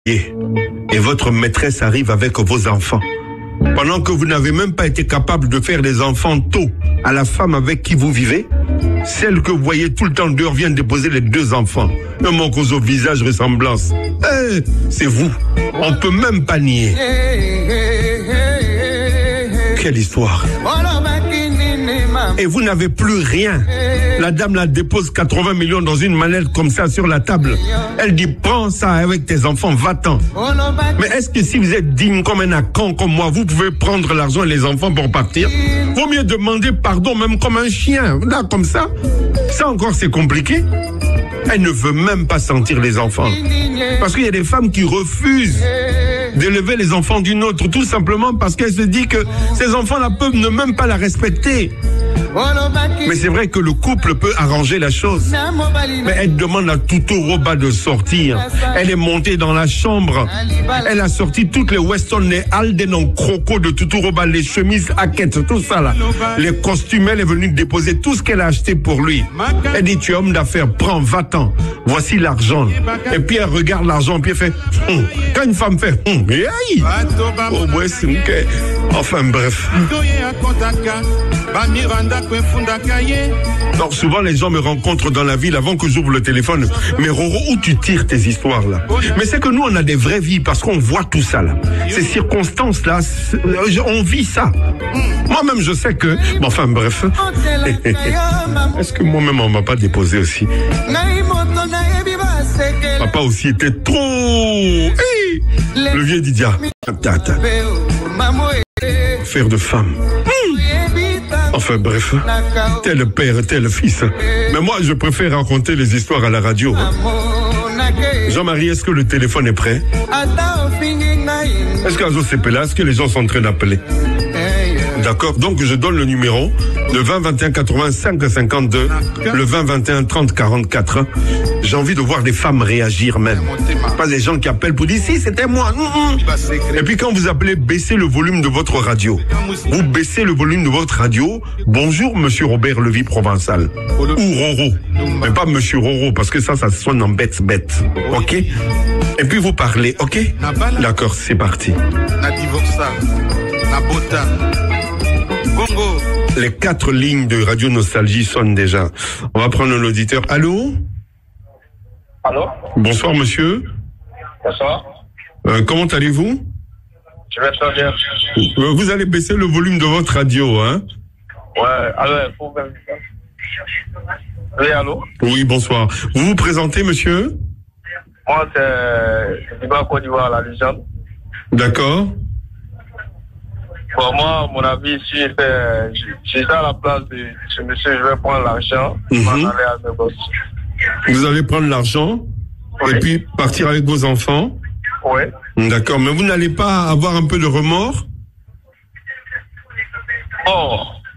et votre maîtresse arrive avec vos enfants. Pendant que vous n'avez même pas été capable de faire des enfants tôt à la femme avec qui vous vivez, celle que vous voyez tout le temps dehors vient déposer les 2 enfants. Un manque au visage ressemblance. C'est vous. On peut même pas nier. Quelle histoire. Et vous n'avez plus rien. La dame la dépose 80 millions dans une mallette comme ça sur la table. Elle dit, prends ça avec tes enfants, va-t'en. Mais est-ce que si vous êtes digne comme un accant comme moi, vous pouvez prendre l'argent et les enfants pour partir? Vaut mieux demander pardon même comme un chien. Là, comme ça. Ça encore, c'est compliqué. Elle ne veut même pas sentir les enfants. Parce qu'il y a des femmes qui refusent d'élever les enfants d'une autre, tout simplement parce qu'elle se dit que ces enfants-là peuvent ne même pas la respecter. Mais c'est vrai que le couple peut arranger la chose. Mais elle demande à Tutu Roba de sortir. Elle est montée dans la chambre. Elle a sorti toutes les Weston, les Aldenon Croco de Tutu Roba, les chemises Hackett, tout ça là. Les costumes, elle est venue déposer tout ce qu'elle a acheté pour lui. Elle dit, tu es homme d'affaires, prends, va-t'en. Voici l'argent. Et puis elle regarde l'argent, puis elle fait, quand une femme fait, aïe. Oh, ouais, c'est ok. Enfin, bref. Alors souvent les gens me rencontrent dans la ville avant que j'ouvre le téléphone. Mais Roro, où tu tires tes histoires là? Mais c'est que nous on a des vraies vies parce qu'on voit tout ça là. Ces circonstances là, on vit ça. Moi-même je sais que... Bon, enfin bref. Est-ce que moi-même on m'a pas déposé aussi? Papa aussi était trop... Hey, le vieux Didia. Faire de femme. Enfin bref, tel père, tel fils. Mais moi, je préfère raconter les histoires à la radio. Jean-Marie, est-ce que le téléphone est prêt? Est-ce qu'Azo c'est là? Est-ce que les gens sont en train d'appeler? D'accord, donc je donne le numéro, le 20 21 85 52, le 20 21 30 44. J'ai envie de voir des femmes réagir même. Pas des gens qui appellent pour dire si c'était moi. Et puis quand vous appelez, baissez le volume de votre radio. Vous baissez le volume de votre radio. Bonjour monsieur Robert Levy Provençal. Ou Roro. Mais pas monsieur Roro parce que ça sonne en bête. Ok? Et puis vous parlez, ok? D'accord, c'est parti. Les 4 lignes de Radio Nostalgie sonnent déjà. On va prendre un auditeur. Allô? Allô? Bonsoir, monsieur. Bonsoir. Comment allez-vous? Je vais très bien. Vous allez baisser le volume de votre radio, hein? Ouais, alors, faut même... Oui, allô? Oui, bonsoir. Vous vous présentez, monsieur? Moi, c'est Diba Côte d'Ivoire, la légende. D'accord. Pour moi, mon avis ici, j'étais à la place de ce monsieur, je vais prendre l'argent, m'en aller à mes gosses. Vous allez prendre l'argent, oui, et puis partir avec vos enfants? Oui. D'accord, mais vous n'allez pas avoir un peu de remords? Oh.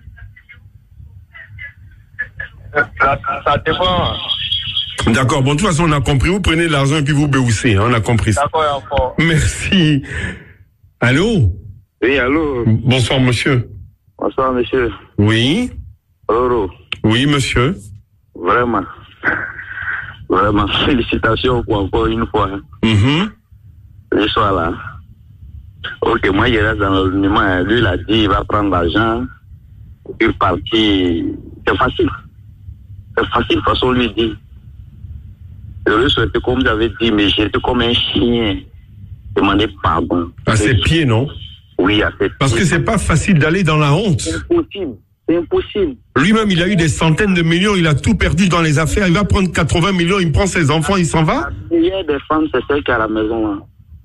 Ça dépend. D'accord, bon, de toute façon, on a compris. Vous prenez l'argent et puis vous béoussez, hein, on a compris ça. D'accord, encore. Merci. Allô? Oui, allô? Bonsoir, monsieur. Bonsoir, monsieur. Oui? Roro. Oui, monsieur. Vraiment, félicitations pour encore une fois. Ce soir-là. Ok, moi, je reste dans l'anonymat. Lui, il a dit, il va prendre l'argent, il partit. C'est facile. C'est facile, de toute façon, lui dit. Je lui souhaitais, comme j'avais dit, mais j'étais comme un chien. Demander pardon. À ses pieds, non? Oui, à ses pieds. Parce que c'est pas facile d'aller dans la honte. C'est impossible. C'est impossible. Lui-même, il a eu des centaines de millions, il a tout perdu dans les affaires. Il va prendre 80 millions, il prend ses enfants, il s'en va? La meilleure des femmes, c'est celle qui est à la maison. Hein.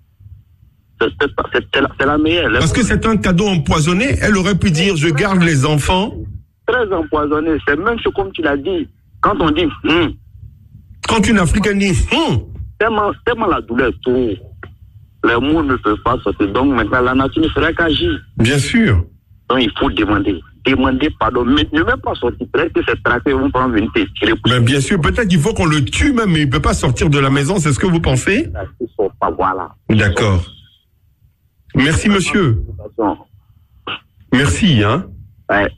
C'est la meilleure. Parce que c'est un cadeau empoisonné. Elle aurait pu dire, je garde les enfants. Très empoisonné. C'est même ce comme tu l'as dit. Quand on dit, Quand une Africaine dit, tellement la douleur tout. Les mots ne peuvent pas sortir. Donc maintenant, la nature ne fera qu'agir. Bien sûr. Donc il faut demander. Demander pardon. Mais ne même pas sortir. Peut-être que ces tracés vont prendre une tête. Mais bien sûr, peut-être qu'il faut qu'on le tue même, mais il ne peut pas sortir de la maison. C'est ce que vous pensez? Voilà. D'accord. Merci, monsieur. Merci, hein. Ouais.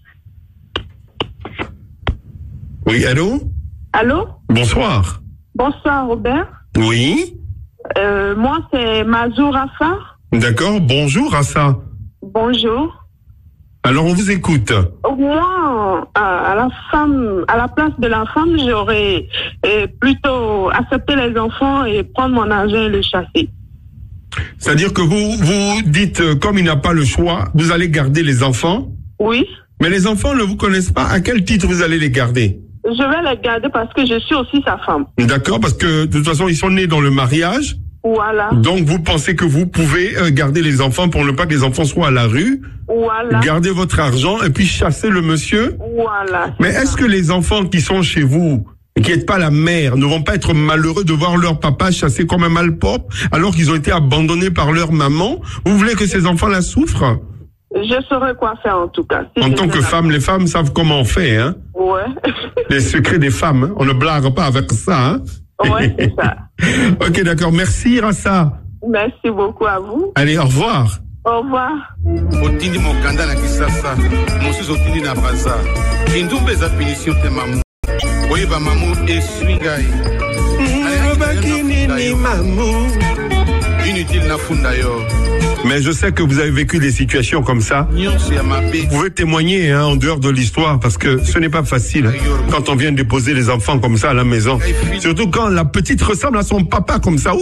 Oui, allô? Allô? Bonsoir. Bonsoir, Robert. Oui? Moi, c'est Mazou Rafa. D'accord, bonjour Rassa. Bonjour. Alors on vous écoute. Moi, à la place de la femme, j'aurais plutôt accepté les enfants et prendre mon argent et le chasser. C'est-à-dire que vous dites, comme il n'a pas le choix, vous allez garder les enfants? Oui. Mais les enfants ne vous connaissent pas. À quel titre vous allez les garder? Je vais les garder parce que je suis aussi sa femme. D'accord, parce que de toute façon, ils sont nés dans le mariage. Voilà. Donc, vous pensez que vous pouvez garder les enfants pour ne pas que les enfants soient à la rue. Voilà. Garder votre argent et puis chasser le monsieur. Voilà. Mais est-ce que les enfants qui sont chez vous, et qui n'êtes pas la mère, ne vont pas être malheureux de voir leur papa chasser comme un malpropre alors qu'ils ont été abandonnés par leur maman? Vous voulez que ces enfants-là souffrent? Je saurais quoi faire en tout cas. Si en tant que femme, les femmes savent comment on fait, hein? Ouais. Les secrets des femmes, hein? On ne blague pas avec ça, hein? Ouais, c'est ça. Ok, d'accord. Merci, Rassa. Merci beaucoup à vous. Allez, au revoir. Au revoir. Otindi mokanda na kisasa, mosusu otindi na braza. Kindumbe za punition te mamu. Oyeba mamu esui ngai. Obaki nini mamu? Inutile na funda yo. Mais je sais que vous avez vécu des situations comme ça. Vous pouvez témoigner en dehors de l'histoire parce que ce n'est pas facile quand on vient déposer les enfants comme ça à la maison. Surtout quand la petite ressemble à son papa comme ça.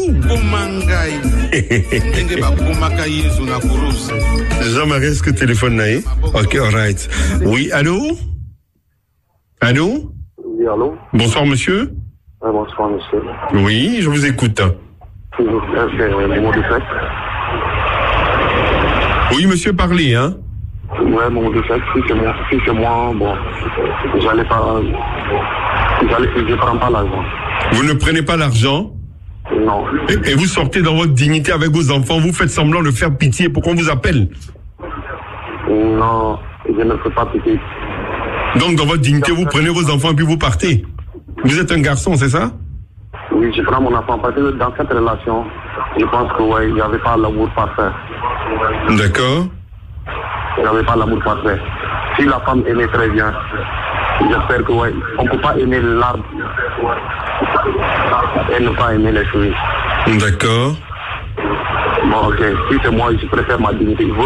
Jean-Marie, est-ce que téléphone naïe? Ok, alright. Oui, allô? Allô? Oui, allô? Bonsoir, monsieur. Bonsoir, monsieur. Oui, je vous écoute. C'est mon défaite. Oui, monsieur, parlez, hein? Ouais, mon défaite, si c'est moi, bon, je prends pas l'argent. Vous ne prenez pas l'argent? Non. Et vous sortez dans votre dignité avec vos enfants, vous faites semblant de faire pitié pour qu'on vous appelle? Non, je ne fais pas pitié. Donc, dans votre dignité, vous prenez vos enfants et puis vous partez? Vous êtes un garçon, c'est ça? Oui, je prends mon enfant parce que dans cette relation, je pense que ouais, il n'y avait pas l'amour parfait. D'accord. Il n'y avait pas l'amour parfait. Si la femme aimait très bien, j'espère que ouais, on ne peut pas aimer l'arbre et ne pas aimer les fruits. D'accord. Bon, ok. Si c'est moi, je préfère ma dignité. Il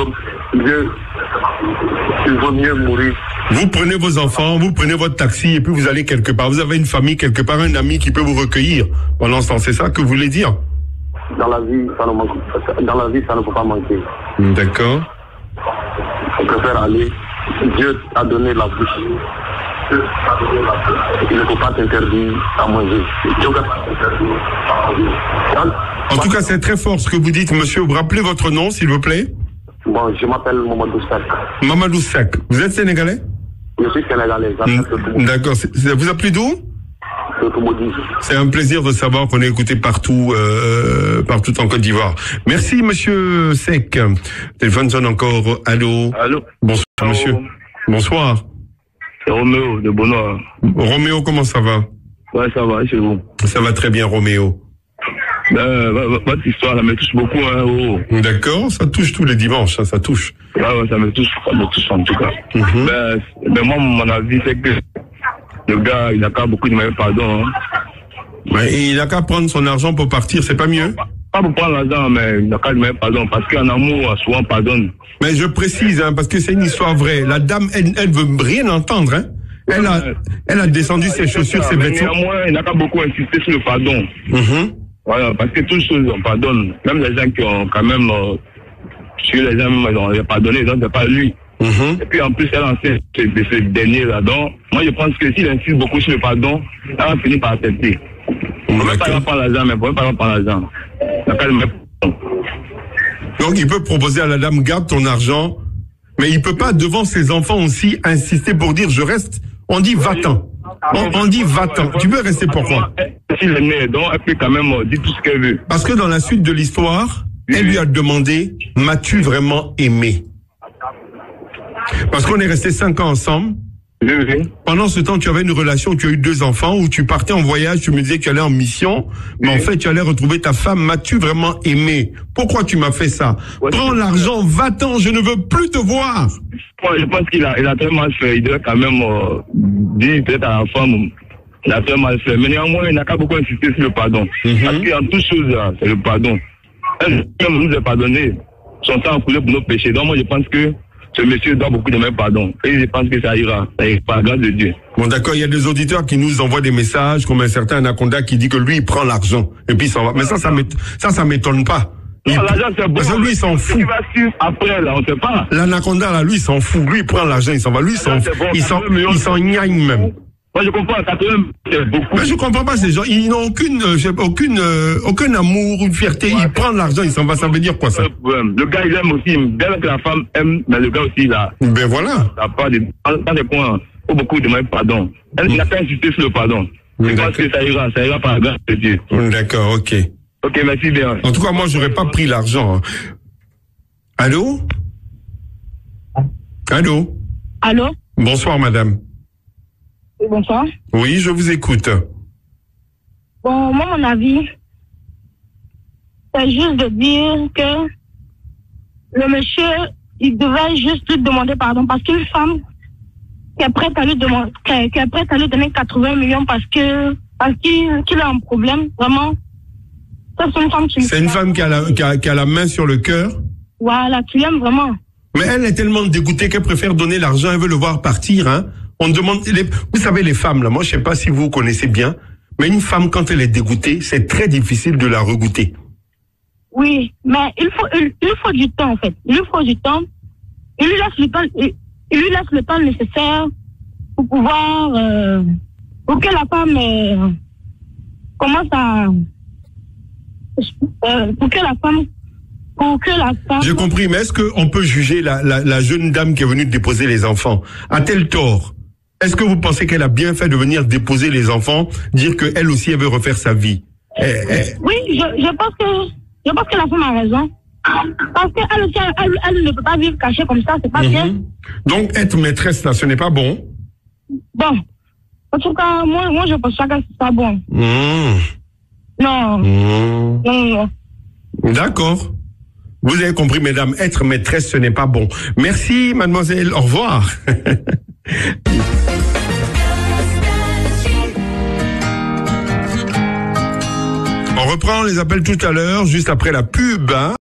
vaut mieux mourir. Vous prenez vos enfants, vous prenez votre taxi et puis vous allez quelque part. Vous avez une famille quelque part, un ami qui peut vous recueillir pendant ce temps. C'est ça que vous voulez dire? Dans la vie, ça ne peut pas manquer. D'accord. On préfère aller. Dieu a donné la bouche. Il ne faut pas t'interdire à manger. En tout cas, c'est très fort ce que vous dites, monsieur. Vous rappelez votre nom, s'il vous plaît? Bon, je m'appelle Mamadou Sek. Mamadou Sek. Vous êtes sénégalais? Je suis sénégalais. D'accord. Vous appelez d'où? C'est un plaisir de savoir qu'on est écouté partout, partout en Côte d'Ivoire. Merci, monsieur Sek. Téléphone sonne encore. Allô? Allô? Bonsoir, monsieur. Bonsoir. C'est Roméo de Bonoir. Roméo, comment ça va? Ouais, ça va, chez vous? Ça va très bien, Roméo. Votre histoire, ça me touche beaucoup, hein, D'accord, ça touche tous les dimanches, ça touche. Ouais, ça me touche en tout cas. Mais moi, mon avis, c'est que le gars, il n'a qu'à beaucoup demander pardon. Hein. Ouais, et il n'a qu'à prendre son argent pour partir, c'est pas mieux? Pas pour prendre l'argent, mais il n'a qu'à demander pardon, parce qu'en amour, souvent, on pardonne. Mais je précise, parce que c'est une histoire vraie. La dame, elle veut rien entendre, hein. Elle a descendu ses chaussures, ses vêtements. Néanmoins, il n'a qu'à beaucoup insister sur le pardon. Voilà, parce que toutes choses, on pardonne. Même les gens qui ont quand même, sur les gens, ils ont pardonné, donc c'est pas lui. Et puis en plus, elle en sait de ce dernier-là. Donc, moi je pense que s'il insiste beaucoup sur le pardon, elle va finir par accepter. On ne peut pas prendre l'argent, mais on ne peut pas prendre l'argent. Donc il peut proposer à la dame, garde ton argent, mais il peut pas devant ses enfants aussi insister pour dire je reste. On dit va-t'en. On dit va-t'en. Tu peux rester pourquoi? S'il est né, donc elle peut quand même dire tout ce qu'elle veut. Parce que dans la suite de l'histoire, elle lui a demandé, m'as-tu vraiment aimé? Parce qu'on est resté 5 ans ensemble. Pendant ce temps, tu avais une relation, tu as eu 2 enfants, où tu partais en voyage, tu me disais que tu allais en mission, mais en fait, tu allais retrouver ta femme. M'as-tu vraiment aimé? Pourquoi tu m'as fait ça? Prends l'argent, va-t'en, je ne veux plus te voir. Moi, je pense qu'il a très mal fait. Il devrait quand même dire peut-être à la femme, Il a très mal fait. Mais néanmoins, il n'a qu'à beaucoup insister sur le pardon. Parce qu'en toute chose, là, c'est le pardon. Elle nous a pardonné. Son sang a coulé pour nos péchés. Donc moi, je pense que ce monsieur doit beaucoup demander pardon. Et je pense que ça ira. Ça ira par la grâce de Dieu. Bon, d'accord, il y a des auditeurs qui nous envoient des messages, comme un certain Anaconda qui dit que lui, il prend l'argent. Et puis il s'en va. Mais ça m'étonne pas. Non, l'argent, c'est bon. Parce que lui, il s'en fout. Il va suivre après, là, on sait pas. L'Anaconda, là, lui, il s'en fout. Lui, il prend l'argent, il s'en va. Lui, il s'en gagne même. Moi, je comprends, 80, c'est beaucoup. Mais je comprends pas ces gens. Ils n'ont aucun amour, une fierté. Ouais. Il prend l'argent, il s'en va. Ça veut dire quoi, ça? Le gars, il aime aussi. Bien que la femme aime, mais le gars aussi, là. Ben voilà. Ça n'a pas dans des points. Il faut beaucoup demander pardon. Elle n'a pas insisté sur le pardon. Je pense que ça ira par la grâce de Dieu. D'accord, ok. Ok, merci bien. En tout cas, moi, j'aurais pas pris l'argent. Allô? Allô? Allô? Bonsoir, madame. Bonsoir. Oui, je vous écoute. Bon, moi, mon avis, c'est juste de dire que le monsieur, il devait juste lui demander pardon parce qu'une femme qui est prête à lui demander, qui est prête à lui donner 80 millions parce qu'il a un problème, vraiment. Ça, c'est une femme qui... C'est une femme qui a la main sur le cœur. Voilà, qui l'aime vraiment. Mais elle est tellement dégoûtée qu'elle préfère donner l'argent, elle veut le voir partir, hein. On demande, vous savez, les femmes, là, moi, je sais pas si vous connaissez bien, mais une femme, quand elle est dégoûtée, c'est très difficile de la regoûter. Oui, mais il faut du temps, en fait. Il lui faut du temps. Il lui laisse le temps nécessaire pour pouvoir, pour que la femme commence à, pour que la femme. J'ai compris, mais est-ce qu'on peut juger la jeune dame qui est venue déposer les enfants? A-t-elle tort? Est-ce que vous pensez qu'elle a bien fait de venir déposer les enfants, dire qu'elle aussi elle veut refaire sa vie? Oui, je pense que la femme a raison. Parce qu'elle aussi, elle ne peut pas vivre cachée comme ça, c'est pas bien. Donc, être maîtresse, là, ce n'est pas bon? Bon. En tout cas, moi je pense que c'est pas bon. Non. Non. D'accord. Vous avez compris, mesdames, être maîtresse, ce n'est pas bon. Merci, mademoiselle. Au revoir. On reprend les appels tout à l'heure, juste après la pub, hein.